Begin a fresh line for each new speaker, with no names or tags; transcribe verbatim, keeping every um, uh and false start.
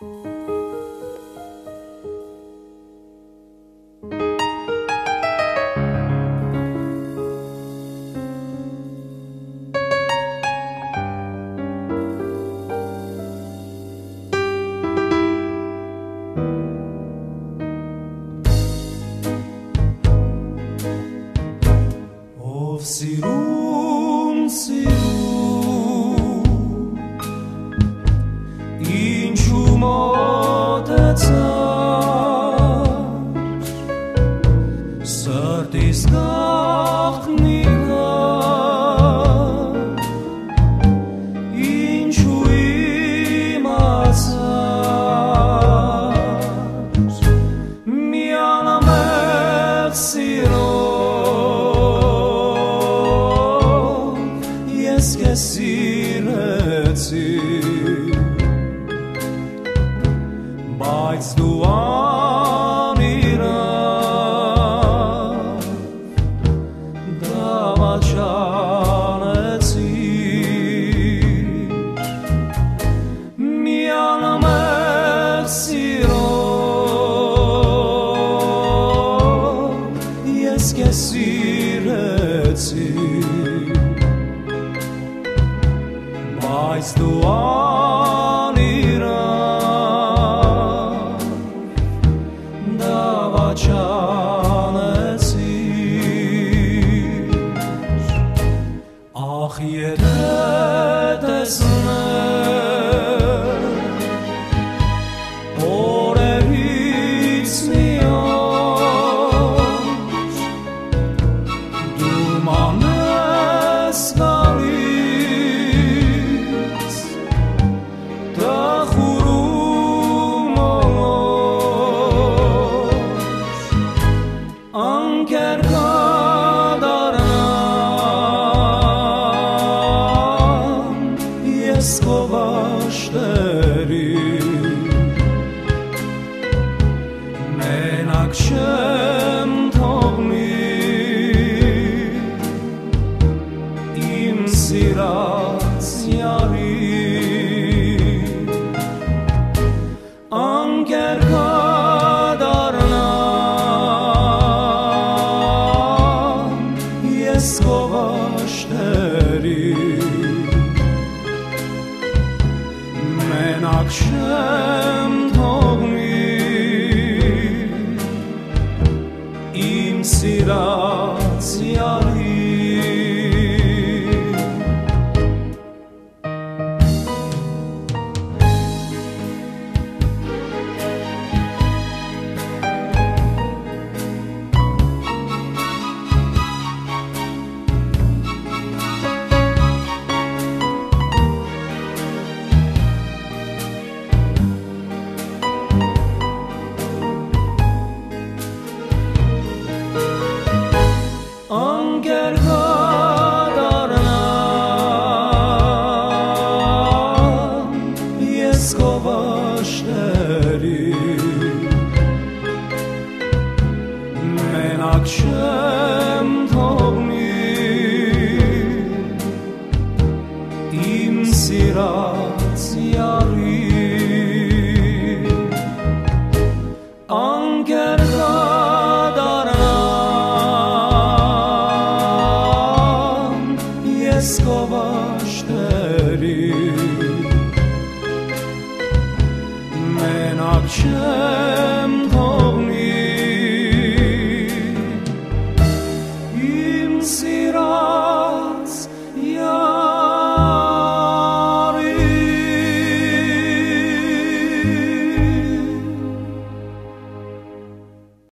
Սիրուն, սիրուն, ինչու մոտեցար, սրտիս գաղտնիքար, ինչու իմացար, միանամեղ սիրո սիրեցի, բայց դու անիրավ դավաճանեցիր, միանամեղ սիրով ես քեզ սիրեցի, բայց դու անիրավ դավաճանեցիր, ախ եթե տեսներ օրերից մի օր դու մանես գալիս Անքեր կդառնամ ես քո վաշտերին, մենակ չեմ թողնի իմ սիրած յարին, անքեր ես քո վաշտերին, մենակ չեմ թողնի իմ սիրած յարին, Անքեր կդառնամ ես քո վաշտերին, մենակ չեմ թողնի իմ սիրած յարին, անքեր ես քո վաշտերին, մենակ չեմ